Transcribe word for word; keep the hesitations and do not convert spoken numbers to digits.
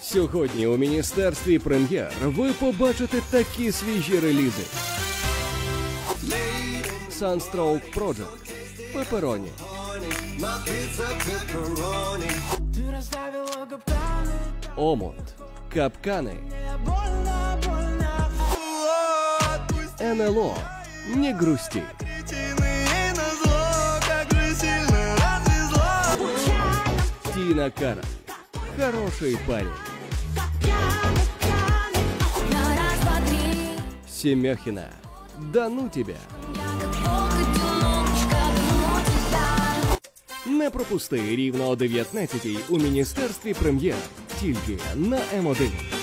Сьогодні у Міністерстві прем'єр ви побачите такі свіжі релізи. Sunstroke Project. Пепероні. Омут. Капкани. ен ел о. Не грусти. Тина Кароль. Хороший парень. Семехина. Да ну тебя. Не пропусти рівно о дев'ятнадцятій у Міністерстві прем'єр. Тільки на ем один.